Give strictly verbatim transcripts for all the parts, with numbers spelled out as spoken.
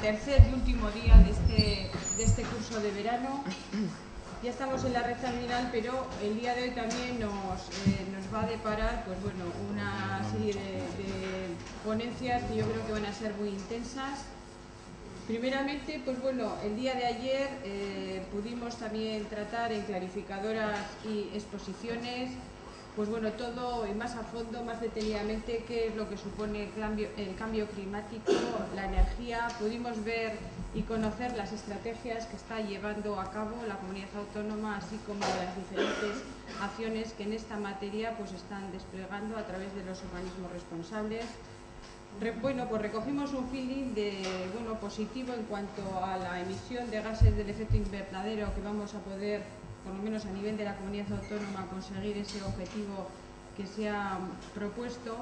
tercer y último día de este, de este curso de verano. Ya estamos en la recta final, pero el día de hoy también nos, eh, nos va a deparar pues, bueno, una serie de, de ponencias que yo creo que van a ser muy intensas. Primeramente, pues bueno, el día de ayer eh, pudimos también tratar en clarificadoras y exposiciones, pues bueno, todo y más a fondo, más detenidamente, qué es lo que supone el cambio, el cambio climático, la energía. Pudimos ver y conocer las estrategias que está llevando a cabo la comunidad autónoma, así como las diferentes acciones que en esta materia pues están desplegando a través de los organismos responsables. Re, bueno, pues recogimos un feeling de, bueno, positivo en cuanto a la emisión de gases del efecto invernadero, que vamos a poder, por lo menos a nivel de la comunidad autónoma, conseguir ese objetivo que se ha propuesto.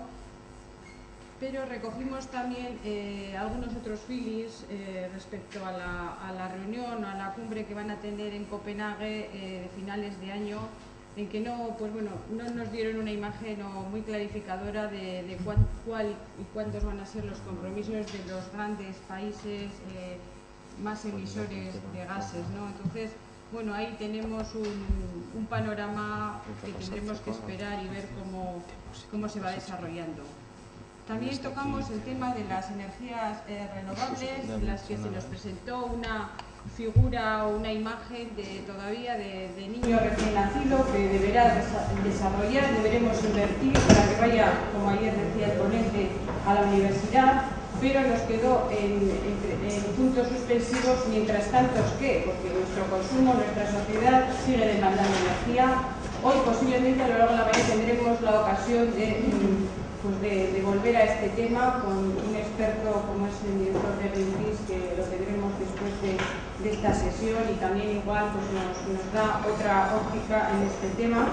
Pero recogimos también eh, algunos otros feelings eh, respecto a la, a la reunión o a la cumbre que van a tener en Copenhague eh, de finales de año, en que no, pues bueno, no nos dieron una imagen o muy clarificadora de, de cuál, cuál y cuántos van a ser los compromisos de los grandes países eh, más emisores de gases, ¿no? Entonces, bueno, ahí tenemos un, un panorama que tendremos que esperar y ver cómo, cómo se va desarrollando. También tocamos el tema de las energías eh, renovables, en las que se nos presentó una figura o una imagen de todavía de, de niño recién nacido que deberá desarrollar, deberemos invertir para que vaya, como ayer decía el ponente, a la universidad, pero nos quedó en, en, en puntos suspensivos. Mientras tanto, ¿qué? Porque nuestro consumo, nuestra sociedad sigue demandando energía. Hoy posiblemente a lo largo de la mañana tendremos la ocasión de, pues de, de volver a este tema con un experto como es el director de Greenpeace, que lo tendremos después de, de esta sesión, y también igual pues nos, nos da otra óptica en este tema,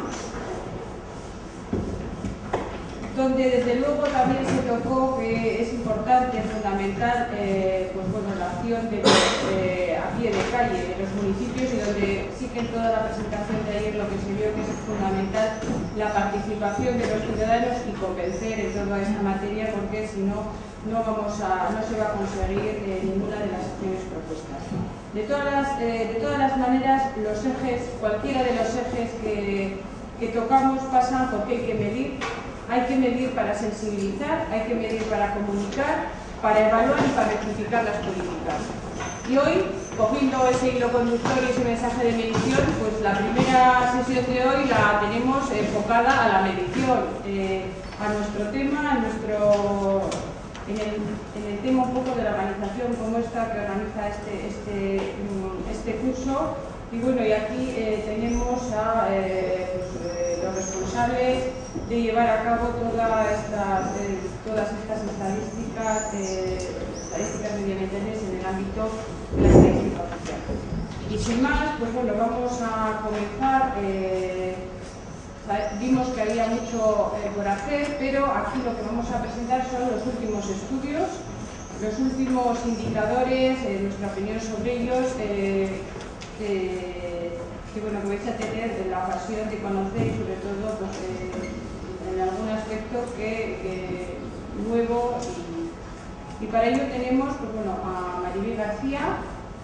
donde desde luego también se tocó que es importante, fundamental, eh, pues bueno, la acción de los, eh, a pie de calle de los municipios, y donde sí que en toda la presentación de ayer lo que se vio que es fundamental la participación de los ciudadanos y convencer en toda esta materia, porque si no, no, vamos a, no se va a conseguir eh, ninguna de las acciones propuestas. De todas las, eh, de todas las maneras, los ejes, cualquiera de los ejes que, que tocamos pasan porque hay que medir. Hay que medir para sensibilizar, hay que medir para comunicar, para evaluar y para rectificar las políticas. Y hoy, cogiendo ese hilo conductor y ese mensaje de medición, pues la primera sesión de hoy la tenemos enfocada a la medición, eh, a nuestro tema, a nuestro, en, el, en el tema un poco de la organización como esta que organiza este, este, este curso. Y bueno, y aquí eh, tenemos a eh, pues, eh, los responsables de llevar a cabo toda esta, eh, todas estas estadísticas, eh, estadísticas medioambientales en el ámbito de la estadística oficial. Y sin más, pues bueno, vamos a comenzar. Eh, vimos que había mucho eh, por hacer, pero aquí lo que vamos a presentar son los últimos estudios, los últimos indicadores, eh, nuestra opinión sobre ellos. Eh, Eh, que bueno, que vais a tener la ocasión de conocer, y sobre todo pues, eh, en algún aspecto que, que nuevo, y, y para ello tenemos pues, bueno, a Maribel García,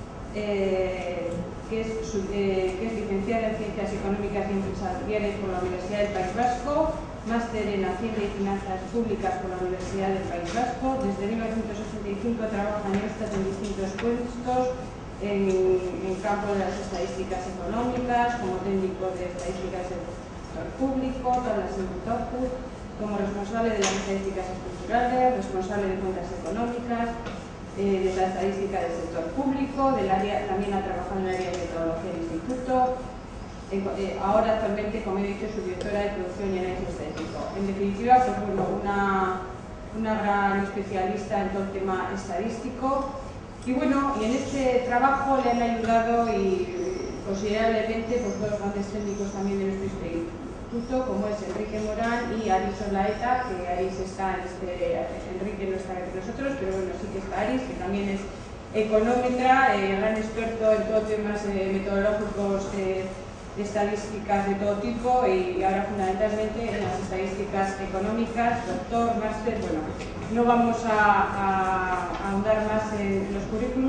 eh, que, es, eh, que es licenciada en Ciencias Económicas y Empresariales por la Universidad del País Vasco, máster en Hacienda y Finanzas Públicas por la Universidad del País Vasco. Desde mil novecientos ochenta y cinco trabaja en Eurostat en distintos puestos En, en campo de las estadísticas económicas, como técnico de estadísticas del sector público, tablas en Toku, como responsable de las estadísticas estructurales, responsable de cuentas económicas, eh, de la estadística del sector público, del área, también ha trabajado en el área de metodología del instituto. Eh, eh, ahora actualmente, como he dicho, es subdirectora de producción y análisis estadístico. En definitiva, pues bueno, una, una gran especialista en todo el tema estadístico. Y bueno, y en este trabajo le han ayudado y considerablemente pues, dos grandes técnicos también de nuestro instituto, como es Enrique Morán y Aris Olaeta, que Aris está en este, Enrique no está entre nosotros, pero bueno, sí que está Aris, que también es económetra, eh, gran experto en todo temas eh, metodológicos, eh, de estadísticas de todo tipo, y ahora fundamentalmente en las estadísticas económicas, doctor, máster. Bueno, no vamos a, a, a ahondar más en los currículos.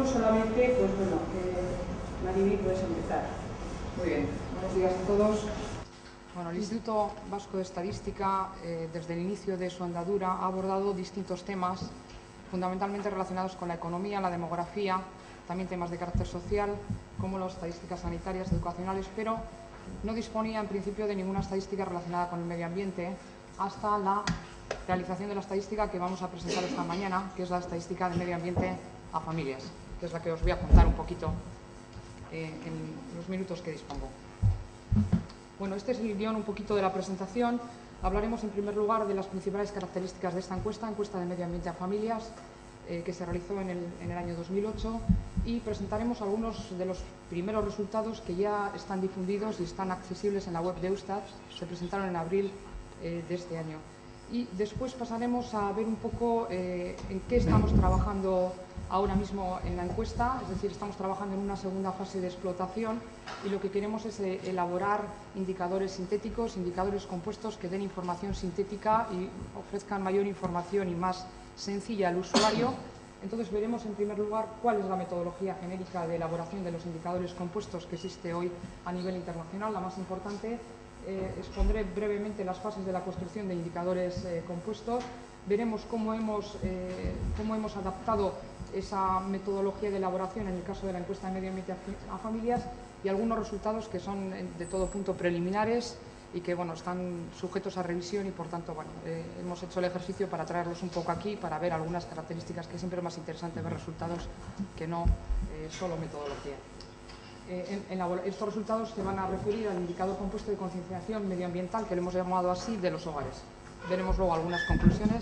ambiente, pues bueno, eh, Mariby, puedes empezar. Muy bien, buenos días a todos. Bueno, el Instituto Vasco de Estadística, eh, desde el inicio de su andadura, ha abordado distintos temas, fundamentalmente relacionados con la economía, la demografía, también temas de carácter social, como las estadísticas sanitarias, educacionales, pero no disponía en principio de ninguna estadística relacionada con el medio ambiente hasta la realización de la estadística que vamos a presentar esta mañana, que es la estadística de medio ambiente a familias, que es la que os voy a contar un poquito eh, en los minutos que dispongo. Bueno, este es el guión un poquito de la presentación. Hablaremos en primer lugar de las principales características de esta encuesta, encuesta de medio ambiente a familias, eh, que se realizó en el, en el año dos mil ocho, y presentaremos algunos de los primeros resultados que ya están difundidos y están accesibles en la web de Eustat. Se presentaron en abril eh, de este año. Y después pasaremos a ver un poco eh, en qué estamos trabajando ahora mismo en la encuesta, es decir, estamos trabajando en una segunda fase de explotación y lo que queremos es eh, elaborar indicadores sintéticos, indicadores compuestos que den información sintética y ofrezcan mayor información y más sencilla al usuario. Entonces veremos en primer lugar cuál es la metodología genérica de elaboración de los indicadores compuestos que existe hoy a nivel internacional, la más importante. Eh, expondré brevemente las fases de la construcción de indicadores eh, compuestos. Veremos cómo hemos, eh, cómo hemos adaptado esa metodología de elaboración en el caso de la encuesta de medio ambiente a familias y algunos resultados que son de todo punto preliminares y que bueno, están sujetos a revisión y por tanto bueno, eh, hemos hecho el ejercicio para traerlos un poco aquí para ver algunas características, que siempre es más interesante ver resultados que no eh, solo metodología. Eh, en, en la, estos resultados se van a referir al indicador compuesto de concienciación medioambiental, que lo hemos llamado así, de los hogares. Veremos luego algunas conclusiones.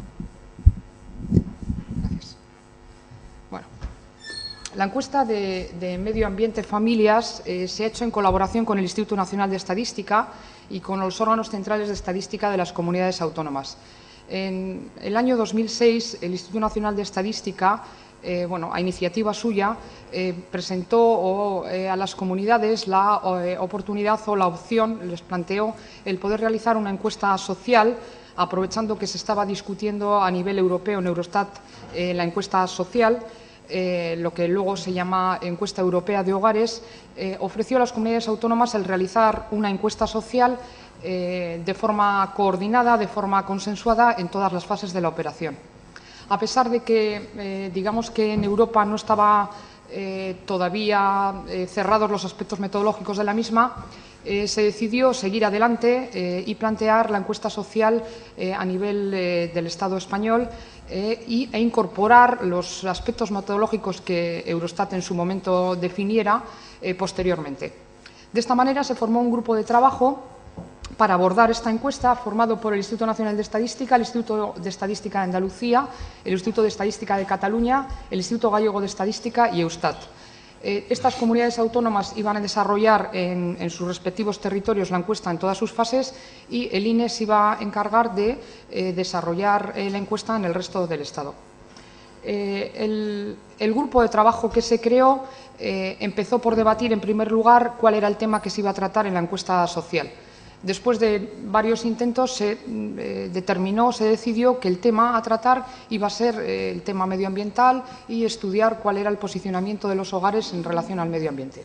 Gracias. Bueno, la encuesta de, de medio ambiente familias eh, se ha hecho en colaboración con el Instituto Nacional de Estadística y con los órganos centrales de estadística de las comunidades autónomas. En el año dos mil seis, el Instituto Nacional de Estadística, eh, bueno, a iniciativa suya, eh, presentó o, eh, a las comunidades la eh, oportunidad o la opción, les planteó el poder realizar una encuesta social, aprovechando que se estaba discutiendo a nivel europeo en Eurostat eh, la encuesta social, eh, lo que luego se llama encuesta europea de hogares, eh, ofreció a las comunidades autónomas el realizar una encuesta social eh, de forma coordinada, de forma consensuada en todas las fases de la operación. A pesar de que, eh, digamos que en Europa no estaba eh, todavía eh, cerrados los aspectos metodológicos de la misma, eh, se decidió seguir adelante eh, y plantear la encuesta social eh, a nivel eh, del Estado español eh, y, e incorporar los aspectos metodológicos que Eurostat en su momento definiera eh, posteriormente. De esta manera se formó un grupo de trabajo para abordar esta encuesta, formado por el Instituto Nacional de Estadística, el Instituto de Estadística de Andalucía, el Instituto de Estadística de Cataluña, el Instituto Gallego de Estadística y Eustat. Eh, estas comunidades autónomas iban a desarrollar en, en sus respectivos territorios la encuesta en todas sus fases y el I N E se iba a encargar de eh, desarrollar eh, la encuesta en el resto del Estado. Eh, el, el grupo de trabajo que se creó eh, empezó por debatir, en primer lugar, cuál era el tema que se iba a tratar en la encuesta social. Después de varios intentos se eh, determinó, se decidió que el tema a tratar iba a ser eh, el tema medioambiental y estudiar cuál era el posicionamiento de los hogares en relación al medio ambiente.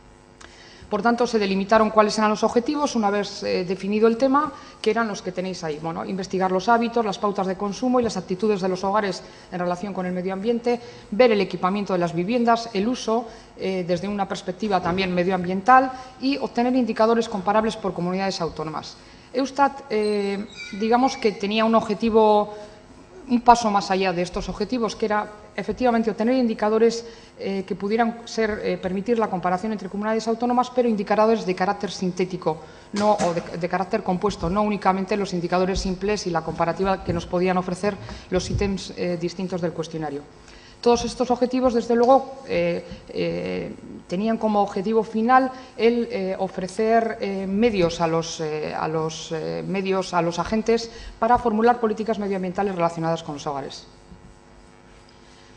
Por tanto, se delimitaron cuáles eran los objetivos, una vez eh, definido el tema, que eran los que tenéis ahí. Bueno, investigar los hábitos, las pautas de consumo y las actitudes de los hogares en relación con el medio ambiente, ver el equipamiento de las viviendas, el uso eh, desde una perspectiva también medioambiental y obtener indicadores comparables por comunidades autónomas. Eustat, eh, digamos que tenía un objetivo, un paso más allá de estos objetivos, que era efectivamente obtener indicadores eh, que pudieran ser, eh, permitir la comparación entre comunidades autónomas, pero indicadores de carácter sintético no, o de, de carácter compuesto, no únicamente los indicadores simples y la comparativa que nos podían ofrecer los ítems eh, distintos del cuestionario. Todos estos objetivos, desde luego, eh, eh, tenían como objetivo final el eh, ofrecer eh, medios a los, eh, a los eh, medios, a los agentes para formular políticas medioambientales relacionadas con los hogares. Bueno,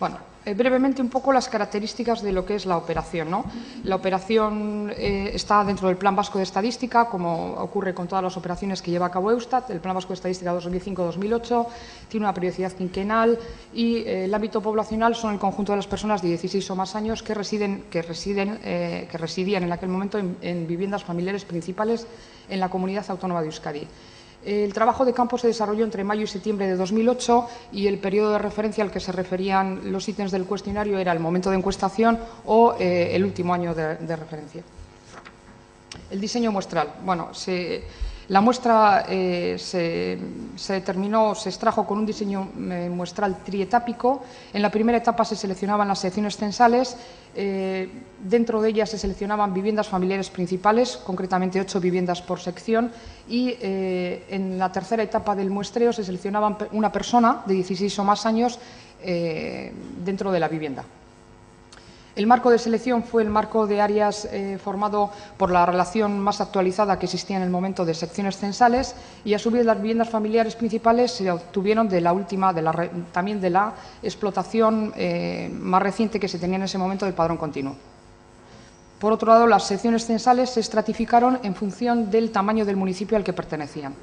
Eh, brevemente un poco las características de lo que es la operación, ¿no? La operación eh, está dentro del Plan Vasco de Estadística, como ocurre con todas las operaciones que lleva a cabo Eustat. El Plan Vasco de Estadística dos mil cinco dos mil ocho tiene una periodicidad quinquenal y eh, el ámbito poblacional son el conjunto de las personas de dieciséis o más años que, residen, que, residen, eh, que residían en aquel momento en, en viviendas familiares principales en la Comunidad Autónoma de Euskadi. El trabajo de campo se desarrolló entre mayo y septiembre de dos mil ocho y el periodo de referencia al que se referían los ítems del cuestionario era el momento de encuestación o eh, el último año de, de referencia. El diseño muestral. Bueno, se, la muestra eh, se, se determinó, se extrajo con un diseño eh, muestral trietápico. En la primera etapa se seleccionaban las secciones censales. Eh, dentro de ellas se seleccionaban viviendas familiares principales, concretamente ocho viviendas por sección, y eh, en la tercera etapa del muestreo se seleccionaban una persona de dieciséis o más años eh, dentro de la vivienda. El marco de selección fue el marco de áreas eh, formado por la relación más actualizada que existía en el momento de secciones censales y, a su vez, las viviendas familiares principales se obtuvieron de la última, de la, también de la explotación eh, más reciente que se tenía en ese momento del padrón continuo. Por otro lado, las secciones censales se estratificaron en función del tamaño del municipio al que pertenecían.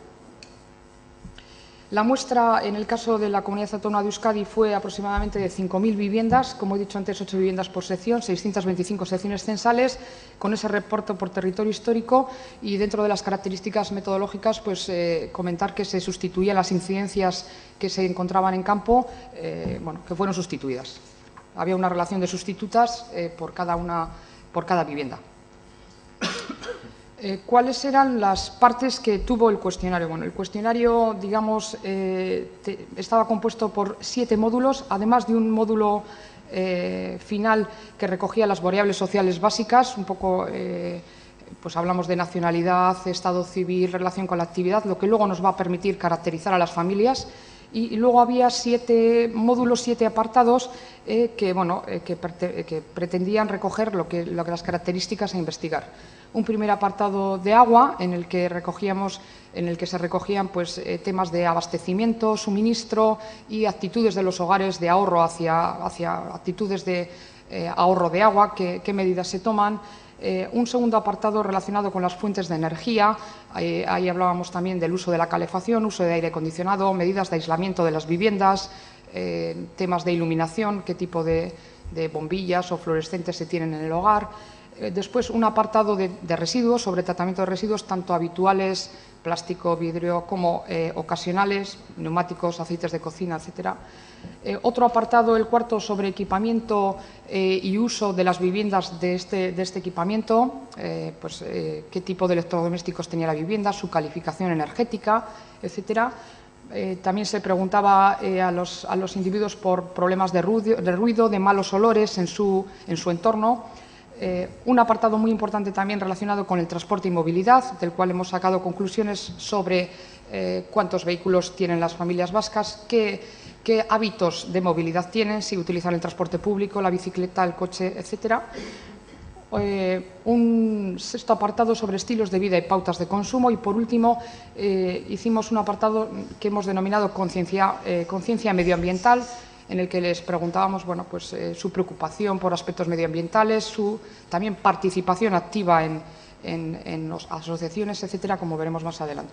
La muestra, en el caso de la Comunidad Autónoma de Euskadi, fue aproximadamente de cinco mil viviendas, como he dicho antes, ocho viviendas por sección, seiscientas veinticinco secciones censales, con ese reporte por territorio histórico y, dentro de las características metodológicas, pues eh, comentar que se sustituían las incidencias que se encontraban en campo, eh, bueno, que fueron sustituidas. Había una relación de sustitutas eh, por, cada una, por cada vivienda. Eh, ¿Cuáles eran las partes que tuvo el cuestionario? Bueno, el cuestionario, digamos, eh, te, estaba compuesto por siete módulos, además de un módulo eh, final que recogía las variables sociales básicas, un poco, eh, pues hablamos de nacionalidad, estado civil, relación con la actividad, lo que luego nos va a permitir caracterizar a las familias. Y, y luego había siete módulos, siete apartados eh, que, bueno, eh, que, que pretendían recoger lo que, lo que las características a investigar. Un primer apartado de agua en el que recogíamos, en el que se recogían pues, eh, temas de abastecimiento, suministro y actitudes de los hogares de ahorro hacia, hacia actitudes de eh, ahorro de agua, qué, qué medidas se toman. Eh, un segundo apartado relacionado con las fuentes de energía. Eh, ahí hablábamos también del uso de la calefacción, uso de aire acondicionado, medidas de aislamiento de las viviendas, eh, temas de iluminación, qué tipo de, de bombillas o fluorescentes se tienen en el hogar. Después, un apartado de, de residuos, sobre tratamiento de residuos, tanto habituales, plástico, vidrio, como eh, ocasionales, neumáticos, aceites de cocina, etcétera. Eh, otro apartado, el cuarto, sobre equipamiento eh, y uso de las viviendas de este, de este equipamiento, eh, pues, eh, qué tipo de electrodomésticos tenía la vivienda, su calificación energética, etcétera. Eh, también se preguntaba eh, a, los, a los individuos por problemas de ruido, de, ruido, de malos olores en su, en su entorno. Eh, un apartado muy importante también relacionado con el transporte y movilidad, del cual hemos sacado conclusiones sobre eh, cuántos vehículos tienen las familias vascas, qué, qué hábitos de movilidad tienen, si utilizan el transporte público, la bicicleta, el coche, etcétera. Eh, un sexto apartado sobre estilos de vida y pautas de consumo y, por último, eh, hicimos un apartado que hemos denominado conciencia eh, conciencia medioambiental, en el que les preguntábamos bueno, pues, eh, su preocupación por aspectos medioambientales, su también participación activa en, en, en las asociaciones, etcétera, como veremos más adelante.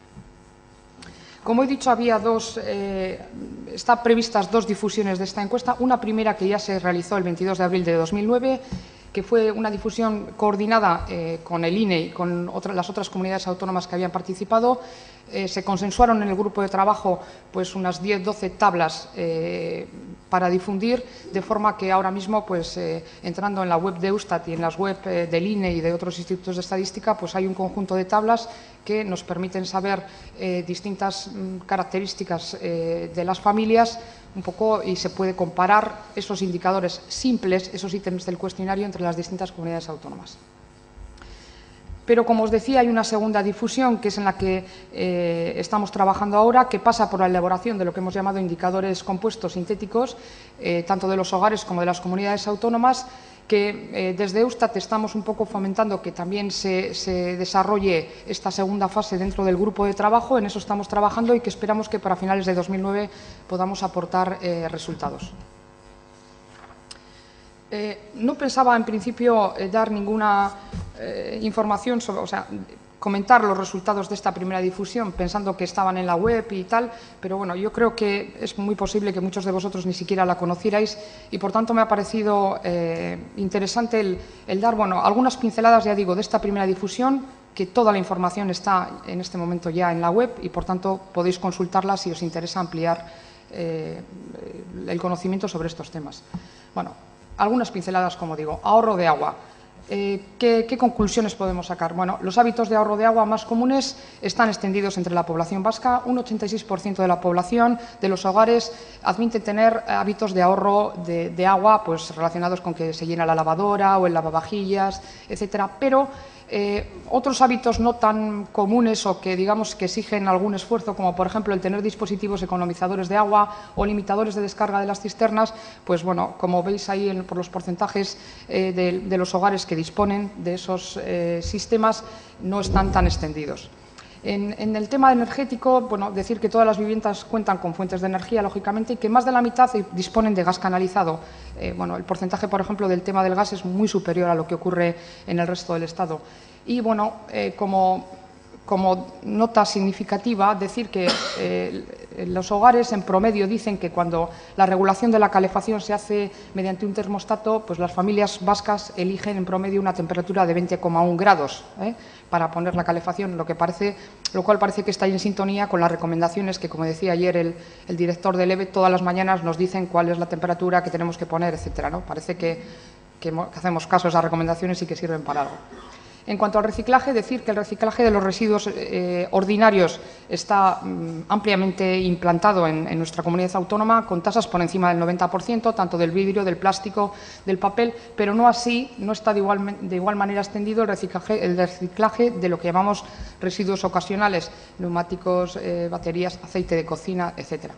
Como he dicho, había dos, eh, están previstas dos difusiones de esta encuesta. Una primera que ya se realizó el veintidós de abril de dos mil nueve, que fue una difusión coordinada eh, con el I N E y con otra, las otras comunidades autónomas que habían participado. Eh, se consensuaron en el grupo de trabajo pues, unas diez doce tablas eh, para difundir, de forma que ahora mismo, pues, eh, entrando en la web de Eustat y en las web eh, del I N E y de otros institutos de estadística, pues hay un conjunto de tablas que nos permiten saber eh, distintas mm, características eh, de las familias, un poco, y se puede comparar esos indicadores simples, esos ítems del cuestionario entre las distintas comunidades autónomas. Pero, como os decía, hay una segunda difusión, que es en la que eh, estamos trabajando ahora, que pasa por la elaboración de lo que hemos llamado indicadores compuestos sintéticos, eh, tanto de los hogares como de las comunidades autónomas, que eh, desde Eustat estamos un poco fomentando que también se, se desarrolle esta segunda fase dentro del grupo de trabajo. En eso estamos trabajando y que esperamos que para finales de dos mil nueve podamos aportar eh, resultados. Eh, no pensaba en principio eh, dar ninguna eh, información sobre, o sea, comentar los resultados de esta primera difusión, pensando que estaban en la web y tal, pero bueno, yo creo que es muy posible que muchos de vosotros ni siquiera la conocierais y, por tanto, me ha parecido eh, interesante el, el dar, bueno, algunas pinceladas, ya digo, de esta primera difusión, que toda la información está en este momento ya en la web y, por tanto, podéis consultarla si os interesa ampliar eh, el conocimiento sobre estos temas. Bueno, algunas pinceladas, como digo. Ahorro de agua. Eh, ¿qué, ¿Qué conclusiones podemos sacar? Bueno, los hábitos de ahorro de agua más comunes están extendidos entre la población vasca. Un ochenta y seis por ciento de la población de los hogares admite tener hábitos de ahorro de, de agua pues, relacionados con que se llena la lavadora o el lavavajillas, etcétera. Pero Eh, otros hábitos no tan comunes o que digamos que exigen algún esfuerzo, como por ejemplo el tener dispositivos economizadores de agua o limitadores de descarga de las cisternas, pues bueno, como veis ahí en, por los porcentajes eh, de, de los hogares que disponen de esos eh, sistemas, no están tan extendidos. En, en el tema energético, bueno, decir que todas las viviendas cuentan con fuentes de energía, lógicamente, y que más de la mitad disponen de gas canalizado. Eh, bueno, el porcentaje, por ejemplo, del tema del gas es muy superior a lo que ocurre en el resto del Estado. Y, bueno, eh, como, como nota significativa, decir que eh, los hogares, en promedio, dicen que cuando la regulación de la calefacción se hace mediante un termostato, pues las familias vascas eligen, en promedio, una temperatura de veinte coma uno grados, ¿eh? para poner la calefacción, lo, que parece, lo cual parece que está en sintonía con las recomendaciones que, como decía ayer el, el director del E B E, todas las mañanas nos dicen cuál es la temperatura que tenemos que poner, etcétera, ¿no? Parece que, que, que hacemos caso a esas recomendaciones y que sirven para algo. En cuanto al reciclaje, decir que el reciclaje de los residuos eh, ordinarios está mm, ampliamente implantado en, en nuestra comunidad autónoma, con tasas por encima del noventa por ciento, tanto del vidrio, del plástico, del papel, pero no así, no está de igual, de igual manera extendido el reciclaje, el reciclaje de lo que llamamos residuos ocasionales, neumáticos, eh, baterías, aceite de cocina, etcétera.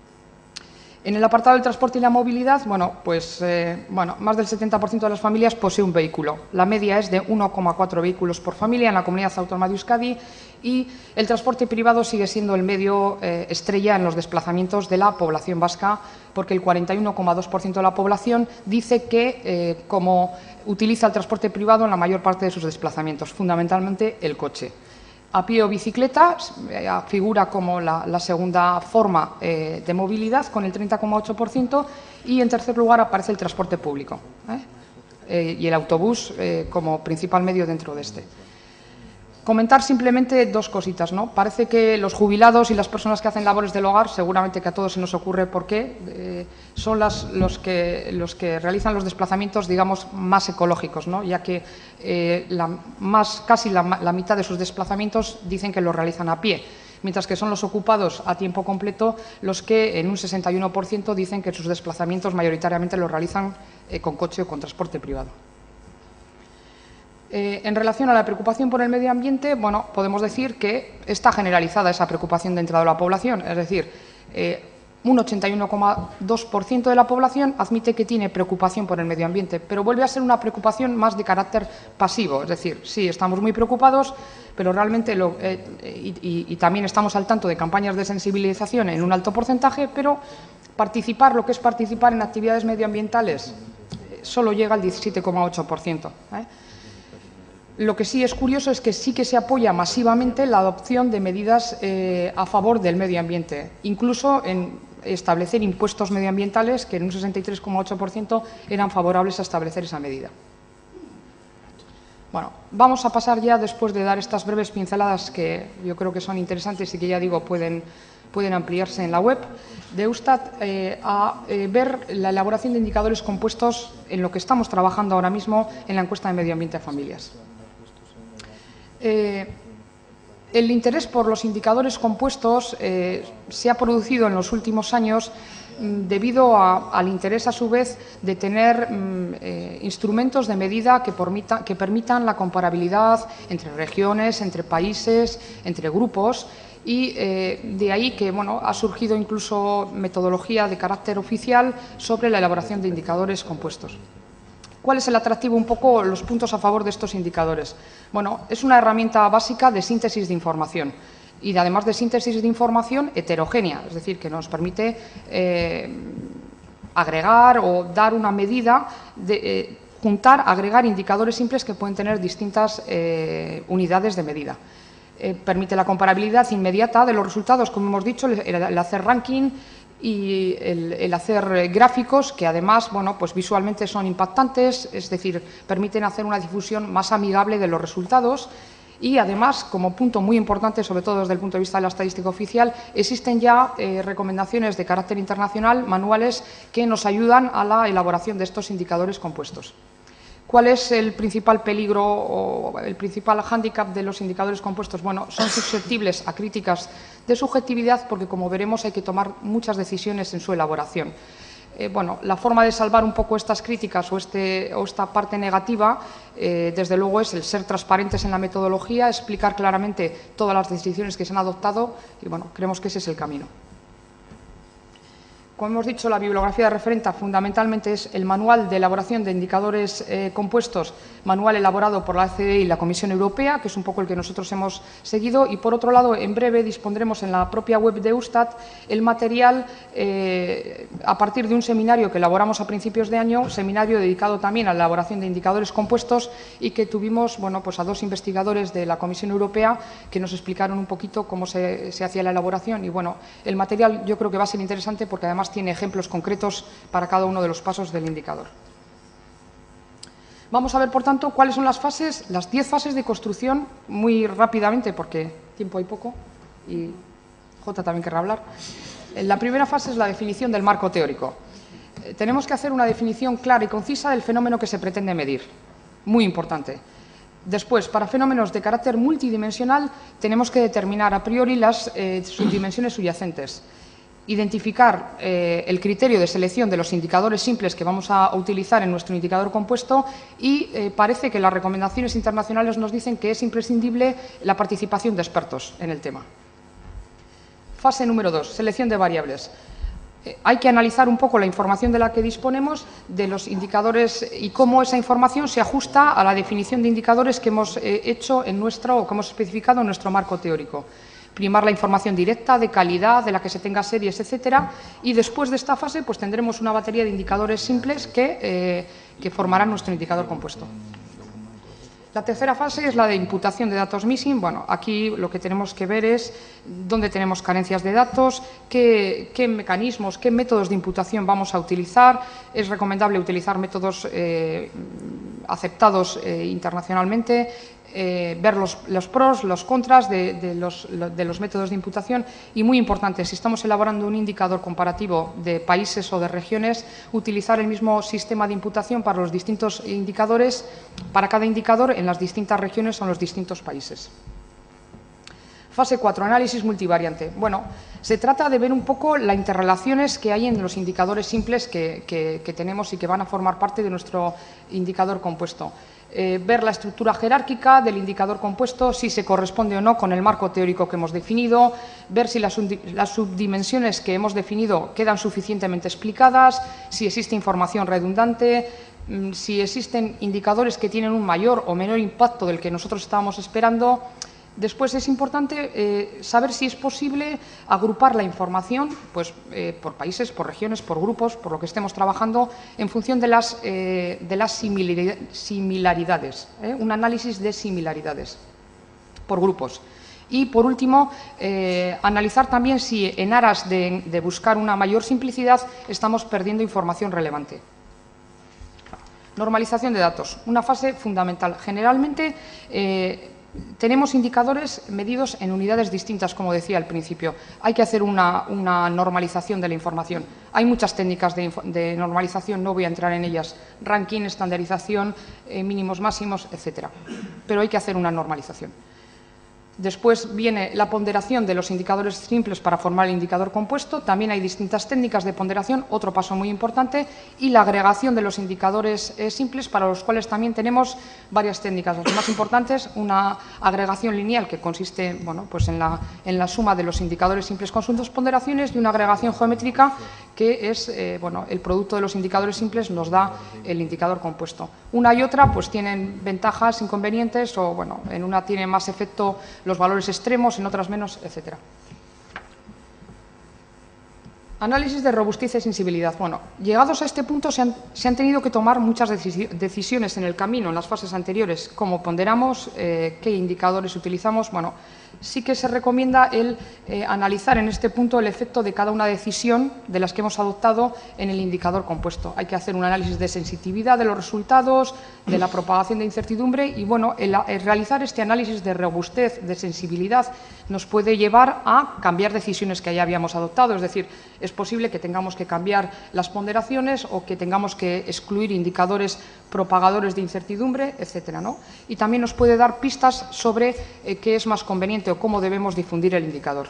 En el apartado del transporte y la movilidad, bueno, pues eh, bueno, más del setenta por ciento de las familias posee un vehículo. La media es de uno coma cuatro vehículos por familia en la comunidad autónoma de Euskadi y el transporte privado sigue siendo el medio eh, estrella en los desplazamientos de la población vasca, porque el cuarenta y uno coma dos por ciento de la población dice que eh, como utiliza el transporte privado en la mayor parte de sus desplazamientos, fundamentalmente el coche. A pie o bicicleta eh, figura como la, la segunda forma eh, de movilidad, con el treinta coma ocho por ciento, y en tercer lugar aparece el transporte público ¿eh? Eh, y el autobús eh, como principal medio dentro de este. Comentar simplemente dos cositas, ¿no? Parece que los jubilados y las personas que hacen labores del hogar, seguramente que a todos se nos ocurre por qué, eh, son las, los, que, los que realizan los desplazamientos, digamos, más ecológicos, ¿no? Ya que eh, la, más, casi la, la mitad de sus desplazamientos dicen que los realizan a pie, mientras que son los ocupados a tiempo completo los que en un sesenta y uno por ciento dicen que sus desplazamientos mayoritariamente los realizan eh, con coche o con transporte privado. Eh, en relación a la preocupación por el medio ambiente, bueno, podemos decir que está generalizada esa preocupación dentro de la población, es decir, eh, un ochenta y uno coma dos por ciento de la población admite que tiene preocupación por el medio ambiente, pero vuelve a ser una preocupación más de carácter pasivo, es decir, sí, estamos muy preocupados, pero realmente, lo, eh, y, y, y también estamos al tanto de campañas de sensibilización en un alto porcentaje, pero participar, lo que es participar en actividades medioambientales, eh, solo llega al diecisiete coma ocho por ciento. ¿eh? Lo que sí es curioso es que sí que se apoya masivamente la adopción de medidas eh, a favor del medio ambiente, incluso en establecer impuestos medioambientales que en un sesenta y tres coma ocho por ciento eran favorables a establecer esa medida. Bueno, vamos a pasar ya, después de dar estas breves pinceladas que yo creo que son interesantes y que ya digo pueden, pueden ampliarse en la web de Eustat, eh, a eh, ver la elaboración de indicadores compuestos en lo que estamos trabajando ahora mismo en la encuesta de medio ambiente a familias. Eh, el interés por los indicadores compuestos eh, se ha producido en los últimos años mm, debido a, al interés, a su vez, de tener mm, eh, instrumentos de medida que, permita, que permitan la comparabilidad entre regiones, entre países, entre grupos, y eh, de ahí que bueno, ha surgido incluso metodología de carácter oficial sobre la elaboración de indicadores compuestos. ¿Cuál es el atractivo, un poco los puntos a favor de estos indicadores? Bueno, es una herramienta básica de síntesis de información y de, además de síntesis de información heterogénea, es decir, que nos permite eh, agregar o dar una medida, de, eh, juntar, agregar indicadores simples que pueden tener distintas eh, unidades de medida. Eh, permite la comparabilidad inmediata de los resultados, como hemos dicho, el, el hacer ranking y el, el hacer gráficos que además, bueno, pues visualmente son impactantes, es decir, permiten hacer una difusión más amigable de los resultados. Y además, como punto muy importante, sobre todo desde el punto de vista de la estadística oficial, existen ya eh, recomendaciones de carácter internacional, manuales, que nos ayudan a la elaboración de estos indicadores compuestos. ¿Cuál es el principal peligro o el principal hándicap de los indicadores compuestos? Bueno, son susceptibles a críticas de subjetividad porque, como veremos, hay que tomar muchas decisiones en su elaboración. Eh, bueno, la forma de salvar un poco estas críticas o, este, o esta parte negativa, eh, desde luego, es el ser transparentes en la metodología, explicar claramente todas las decisiones que se han adoptado y, bueno, creemos que ese es el camino. Como hemos dicho, la bibliografía de referencia fundamentalmente es el Manual de Elaboración de Indicadores eh, Compuestos, manual elaborado por la O C D E y la Comisión Europea, que es un poco el que nosotros hemos seguido. Y, por otro lado, en breve dispondremos en la propia web de Eustat el material eh, a partir de un seminario que elaboramos a principios de año, seminario dedicado también a la elaboración de indicadores compuestos y que tuvimos, bueno, pues a dos investigadores de la Comisión Europea que nos explicaron un poquito cómo se, se hacía la elaboración. Y, bueno, el material yo creo que va a ser interesante porque además tiene ejemplos concretos para cada uno de los pasos del indicador. Vamos a ver, por tanto, cuáles son las fases, las diez fases de construcción, muy rápidamente, porque tiempo hay poco y Jota también querrá hablar. La primera fase es la definición del marco teórico. Eh, tenemos que hacer una definición clara y concisa del fenómeno que se pretende medir, muy importante. Después, para fenómenos de carácter multidimensional, tenemos que determinar a priori las eh, subdimensiones subyacentes. Identificar eh, el criterio de selección de los indicadores simples que vamos a utilizar en nuestro indicador compuesto y eh, parece que las recomendaciones internacionales nos dicen que es imprescindible la participación de expertos en el tema. Fase número dos, selección de variables. Eh, hay que analizar un poco la información de la que disponemos, de los indicadores y cómo esa información se ajusta a la definición de indicadores que hemos eh, hecho en nuestro, o que hemos especificado en nuestro marco teórico. Primar la información directa, de calidad, de la que se tenga series, etcétera. Y después de esta fase, pues tendremos una batería de indicadores simples que, eh, que formarán nuestro indicador compuesto. La tercera fase es la de imputación de datos missing. Bueno, aquí lo que tenemos que ver es dónde tenemos carencias de datos, qué, qué mecanismos, qué métodos de imputación vamos a utilizar. Es recomendable utilizar métodos eh, aceptados eh, internacionalmente. Eh, ver los, los pros, los contras de, de, los, de los métodos de imputación y, muy importante, si estamos elaborando un indicador comparativo de países o de regiones, utilizar el mismo sistema de imputación para los distintos indicadores, para cada indicador en las distintas regiones o en los distintos países. Fase cuatro, análisis multivariante. Bueno, se trata de ver un poco las interrelaciones que hay en los indicadores simples que, que, que tenemos y que van a formar parte de nuestro indicador compuesto. Eh, ver la estructura jerárquica del indicador compuesto, si se corresponde o no con el marco teórico que hemos definido, ver si las, las subdimensiones que hemos definido quedan suficientemente explicadas, si existe información redundante, si existen indicadores que tienen un mayor o menor impacto del que nosotros estábamos esperando. Después es importante eh, saber si es posible agrupar la información pues, eh, por países, por regiones, por grupos, por lo que estemos trabajando, en función de las, eh, de las similaridades, ¿eh? Un análisis de similaridades por grupos. Y, por último, eh, analizar también si en aras de, de buscar una mayor simplicidad estamos perdiendo información relevante. Normalización de datos, una fase fundamental. Generalmente, eh, tenemos indicadores medidos en unidades distintas, como decía al principio. Hay que hacer una, una normalización de la información. Hay muchas técnicas de, de normalización, no voy a entrar en ellas. Ranking, estandarización, eh, mínimos, máximos, etcétera. Pero hay que hacer una normalización. Después viene la ponderación de los indicadores simples para formar el indicador compuesto. También hay distintas técnicas de ponderación, otro paso muy importante, y la agregación de los indicadores eh, simples, para los cuales también tenemos varias técnicas. Las más importantes, una agregación lineal que consiste, bueno, pues en, la, en la suma de los indicadores simples con sus dos ponderaciones, y una agregación geométrica que es eh, bueno, el producto de los indicadores simples nos da el indicador compuesto. Una y otra pues tienen ventajas, inconvenientes, o bueno, en una tiene más efecto los valores extremos, en otras menos, etcétera. Análisis de robustez y sensibilidad. Bueno, llegados a este punto se han, se han tenido que tomar muchas decisiones en el camino, en las fases anteriores. ¿Cómo ponderamos? Eh, ¿Qué indicadores utilizamos? Bueno, sí que se recomienda el eh, analizar en este punto el efecto de cada una decisión de las que hemos adoptado en el indicador compuesto. Hay que hacer un análisis de sensitividad de los resultados, de la propagación de incertidumbre y, bueno, el, el realizar este análisis de robustez, de sensibilidad, nos puede llevar a cambiar decisiones que ya habíamos adoptado. Es decir, es posible que tengamos que cambiar las ponderaciones o que tengamos que excluir indicadores propagadores de incertidumbre, etcétera, ¿no? Y también nos puede dar pistas sobre eh, qué es más conveniente o cómo debemos difundir el indicador.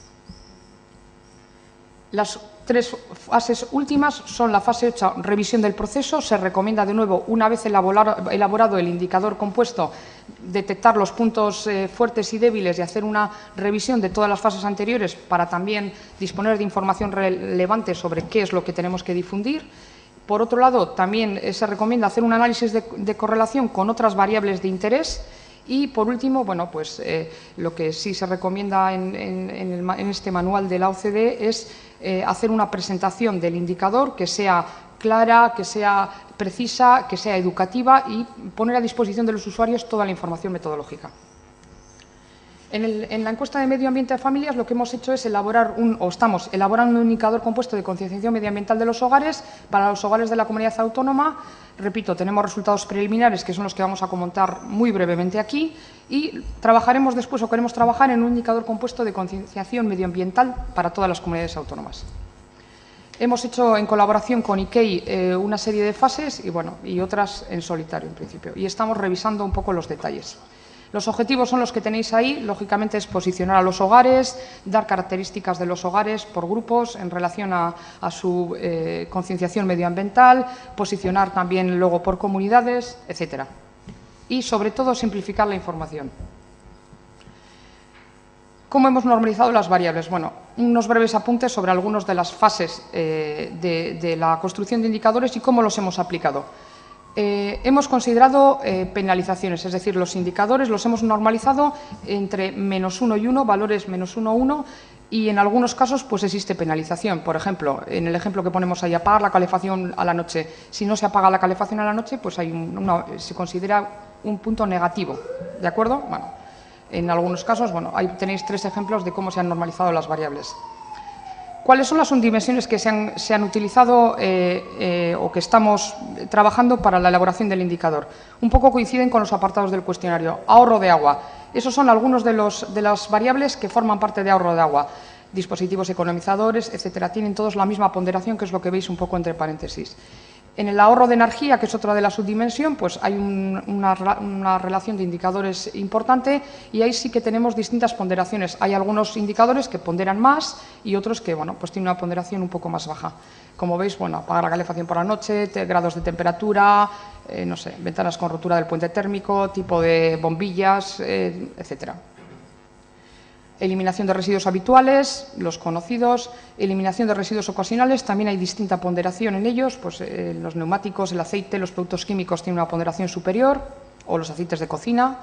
Las tres fases últimas son la fase ocho, revisión del proceso. Se recomienda de nuevo, una vez elaborado el indicador compuesto, detectar los puntos eh, fuertes y débiles y hacer una revisión de todas las fases anteriores para también disponer de información relevante sobre qué es lo que tenemos que difundir. Por otro lado, también eh, se recomienda hacer un análisis de, de correlación con otras variables de interés. Y, por último, bueno, pues, eh, lo que sí se recomienda en, en, en, el, en este manual de la O C D E es eh, hacer una presentación del indicador que sea clara, que sea precisa, que sea educativa y poner a disposición de los usuarios toda la información metodológica. En, el, en la encuesta de medio ambiente de familias lo que hemos hecho es elaborar un, o estamos elaborando un indicador compuesto de concienciación medioambiental de los hogares para los hogares de la comunidad autónoma. Repito, tenemos resultados preliminares que son los que vamos a comentar muy brevemente aquí y trabajaremos después o queremos trabajar en un indicador compuesto de concienciación medioambiental para todas las comunidades autónomas. Hemos hecho en colaboración con I C E I eh, una serie de fases y, bueno, y otras en solitario en principio y estamos revisando un poco los detalles. Los objetivos son los que tenéis ahí, lógicamente es posicionar a los hogares, dar características de los hogares por grupos en relación a, a su eh, concienciación medioambiental, posicionar también luego por comunidades, etcétera. Y, sobre todo, simplificar la información. ¿Cómo hemos normalizado las variables? Bueno, unos breves apuntes sobre algunas de las fases eh, de, de la construcción de indicadores y cómo los hemos aplicado. Eh, hemos considerado eh, penalizaciones, es decir, los indicadores los hemos normalizado entre menos uno y uno, valores menos uno, uno, y en algunos casos pues existe penalización. Por ejemplo, en el ejemplo que ponemos ahí, apagar la calefacción a la noche. Si no se apaga la calefacción a la noche, pues hay un, una, se considera un punto negativo, ¿de acuerdo? Bueno, en algunos casos, bueno, ahí tenéis tres ejemplos de cómo se han normalizado las variables. ¿Cuáles son las subdimensiones que se han, se han utilizado eh, eh, o que estamos trabajando para la elaboración del indicador? Un poco coinciden con los apartados del cuestionario. Ahorro de agua. Esos son algunos de, los, de las variables que forman parte de ahorro de agua. Dispositivos economizadores, etcétera. Tienen todos la misma ponderación, que es lo que veis un poco entre paréntesis. En el ahorro de energía, que es otra de la subdimensión, pues hay un, una, una relación de indicadores importante y ahí sí que tenemos distintas ponderaciones. Hay algunos indicadores que ponderan más y otros que, bueno, pues tienen una ponderación un poco más baja. Como veis, bueno, apagar la calefacción por la noche, grados de temperatura, eh, no sé, ventanas con rotura del puente térmico, tipo de bombillas, eh, etcétera. Eliminación de residuos habituales, los conocidos, eliminación de residuos ocasionales, también hay distinta ponderación en ellos, pues eh, los neumáticos, el aceite, los productos químicos tienen una ponderación superior, o los aceites de cocina.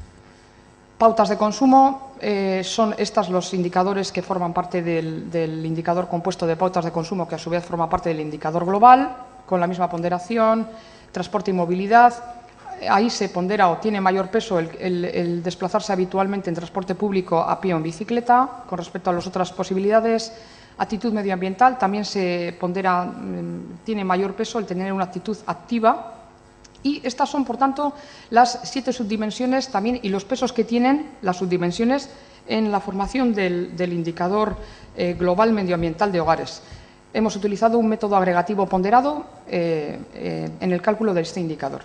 Pautas de consumo, eh, son estos los indicadores que forman parte del, del indicador compuesto de pautas de consumo, que a su vez forma parte del indicador global, con la misma ponderación. Transporte y movilidad. Ahí se pondera o tiene mayor peso el, el, el desplazarse habitualmente en transporte público a pie o en bicicleta, con respecto a las otras posibilidades. Actitud medioambiental, también se pondera, tiene mayor peso el tener una actitud activa. Y estas son, por tanto, las siete subdimensiones también y los pesos que tienen las subdimensiones en la formación del, del indicador eh, global medioambiental de hogares. Hemos utilizado un método agregativo ponderado eh, eh, en el cálculo de este indicador.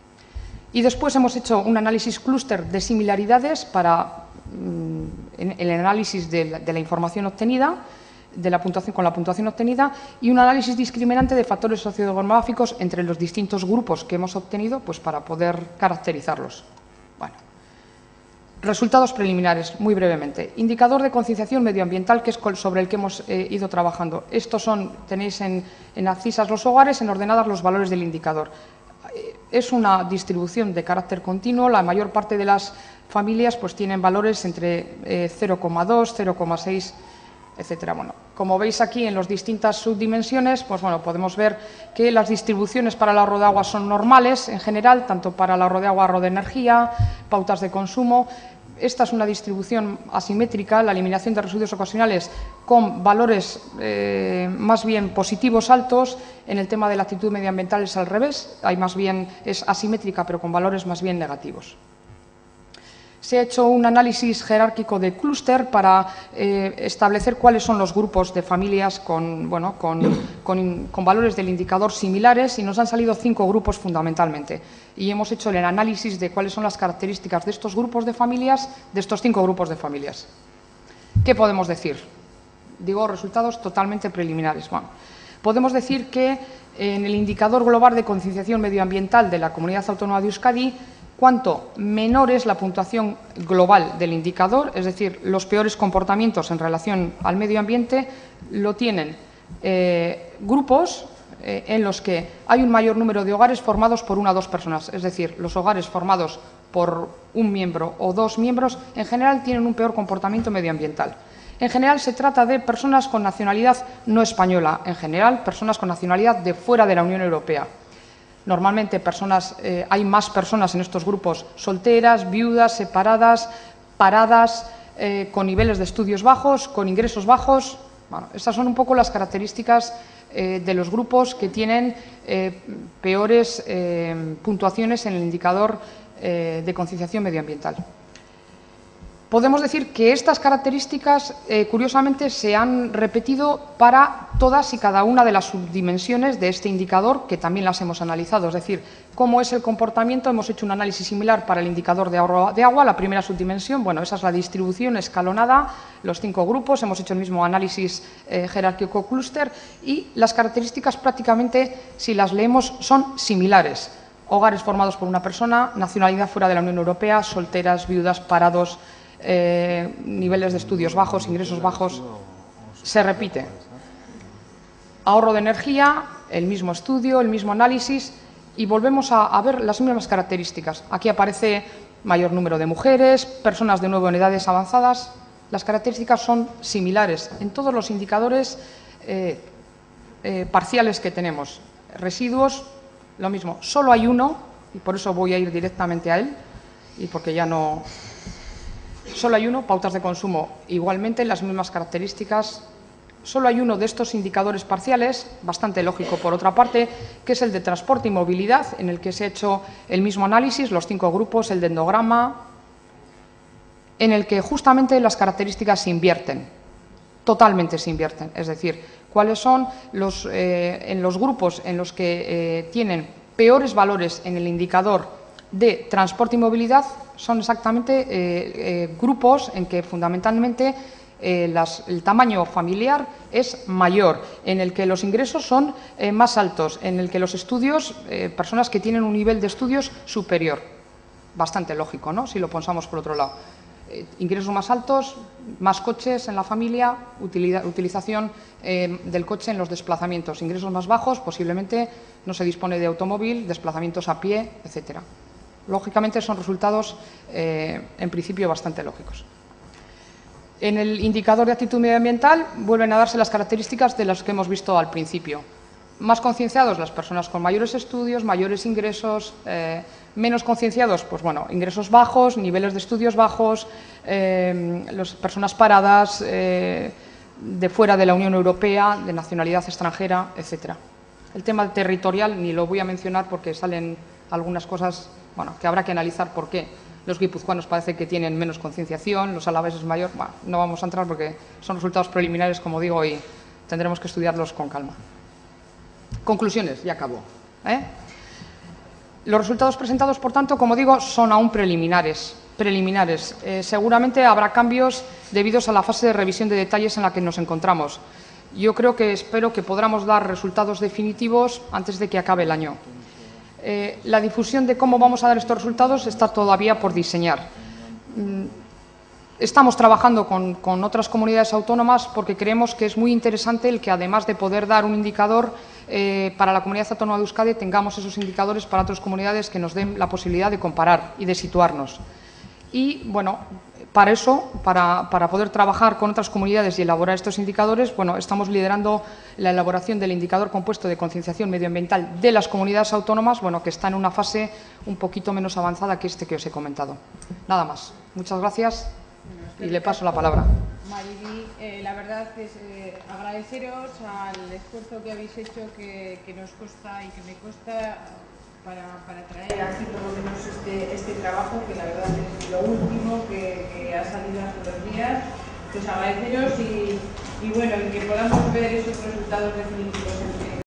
Y después hemos hecho un análisis clúster de similaridades para en el análisis de la, de la información obtenida, de la puntuación, con la puntuación obtenida, y un análisis discriminante de factores sociodemográficos entre los distintos grupos que hemos obtenido, pues para poder caracterizarlos. Bueno. Resultados preliminares, muy brevemente. Indicador de concienciación medioambiental, que es sobre el que hemos eh, ido trabajando. Estos son, tenéis en, en abscisas los hogares, en ordenadas los valores del indicador. Es una distribución de carácter continuo, la mayor parte de las familias pues, tienen valores entre eh, cero coma dos, cero coma seis etcétera. Bueno, como veis aquí en las distintas subdimensiones, pues bueno, podemos ver que las distribuciones para el ahorro de agua son normales en general, tanto para el ahorro de agua, ahorro de energía, pautas de consumo. Esta es una distribución asimétrica, la eliminación de residuos ocasionales con valores eh, más bien positivos altos. En el tema de la actitud medioambiental es al revés, hay más bien, es asimétrica pero con valores más bien negativos. Se ha hecho un análisis jerárquico de clúster para eh, establecer cuáles son los grupos de familias con, bueno, con, con, con valores del indicador similares y nos han salido cinco grupos fundamentalmente. Y hemos hecho el análisis de cuáles son las características de estos grupos de familias, de estos cinco grupos de familias. ¿Qué podemos decir? Digo, resultados totalmente preliminares. Bueno, podemos decir que en el indicador global de concienciación medioambiental de la Comunidad Autónoma de Euskadi, cuanto menor es la puntuación global del indicador, es decir, los peores comportamientos en relación al medio ambiente, lo tienen eh, grupos eh, en los que hay un mayor número de hogares formados por una o dos personas, es decir, los hogares formados por un miembro o dos miembros, en general tienen un peor comportamiento medioambiental. En general se trata de personas con nacionalidad no española, en general personas con nacionalidad de fuera de la Unión Europea. Normalmente personas, eh, hay más personas en estos grupos solteras, viudas, separadas, paradas, eh, con niveles de estudios bajos, con ingresos bajos. Bueno, estas son un poco las características eh, de los grupos que tienen eh, peores eh, puntuaciones en el indicador eh, de concienciación medioambiental. Podemos decir que estas características, eh, curiosamente, se han repetido para todas y cada una de las subdimensiones de este indicador, que también las hemos analizado. Es decir, cómo es el comportamiento. Hemos hecho un análisis similar para el indicador de ahorro de agua, la primera subdimensión. Bueno, esa es la distribución escalonada, los cinco grupos. Hemos hecho el mismo análisis eh, jerárquico clúster y las características prácticamente, si las leemos, son similares. Hogares formados por una persona, nacionalidad fuera de la Unión Europea, solteras, viudas, parados, Eh, niveles de estudios bajos, ingresos bajos, se repite. Ahorro de energía, el mismo estudio, el mismo análisis y volvemos a, a ver las mismas características. Aquí aparece mayor número de mujeres, personas de nuevo en edades avanzadas. Las características son similares en todos los indicadores eh, eh, parciales que tenemos. Residuos, lo mismo. Solo hay uno, y por eso voy a ir directamente a él, y porque ya no... Solo hay uno, pautas de consumo, igualmente las mismas características. Solo hay uno de estos indicadores parciales, bastante lógico por otra parte, que es el de transporte y movilidad, en el que se ha hecho el mismo análisis, los cinco grupos, el de endograma, en el que justamente las características se invierten, totalmente se invierten. Es decir, cuáles son los, eh, en los grupos en los que eh, tienen peores valores en el indicador de transporte y movilidad, son exactamente eh, eh, grupos en que fundamentalmente eh, las, el tamaño familiar es mayor, en el que los ingresos son eh, más altos, en el que los estudios, eh, personas que tienen un nivel de estudios superior. Bastante lógico, ¿no?, si lo pensamos por otro lado. Eh, ingresos más altos, más coches en la familia, utilidad, utilización eh, del coche en los desplazamientos. Ingresos más bajos, posiblemente no se dispone de automóvil, desplazamientos a pie, etcétera. Lógicamente son resultados, eh, en principio, bastante lógicos. En el indicador de actitud medioambiental vuelven a darse las características de las que hemos visto al principio. Más concienciados las personas con mayores estudios, mayores ingresos, eh, menos concienciados, pues bueno, ingresos bajos, niveles de estudios bajos, eh, las personas paradas, eh, de fuera de la Unión Europea, de nacionalidad extranjera, etcétera. El tema territorial ni lo voy a mencionar porque salen algunas cosas, bueno, que habrá que analizar por qué los guipuzcoanos parece que tienen menos concienciación, los alaveses mayor. Bueno, no vamos a entrar porque son resultados preliminares, como digo, y tendremos que estudiarlos con calma. Conclusiones, ya acabo. ¿eh? Los resultados presentados, por tanto, como digo, son aún preliminares. preliminares. Eh, seguramente habrá cambios debidos a la fase de revisión de detalles en la que nos encontramos. Yo creo que espero que podamos dar resultados definitivos antes de que acabe el año. Eh, la difusión de cómo vamos a dar estos resultados está todavía por diseñar. Estamos trabajando con, con otras comunidades autónomas porque creemos que es muy interesante el que, además de poder dar un indicador eh, para la Comunidad Autónoma de Euskadi, tengamos esos indicadores para otras comunidades que nos den la posibilidad de comparar y de situarnos. Y, bueno, Para eso, para, para poder trabajar con otras comunidades y elaborar estos indicadores, bueno, estamos liderando la elaboración del indicador compuesto de concienciación medioambiental de las comunidades autónomas, bueno, que está en una fase un poquito menos avanzada que este que os he comentado. Nada más. Muchas gracias y le paso la palabra. Mariby, eh, la verdad es eh, agradeceros al esfuerzo que habéis hecho, que, que nos consta y que me consta para, para traer aquí por lo menos este, este trabajo, que la verdad es lo último que, que ha salido hace dos días. Pues agradeceros y, y bueno, y que podamos ver esos resultados definitivos en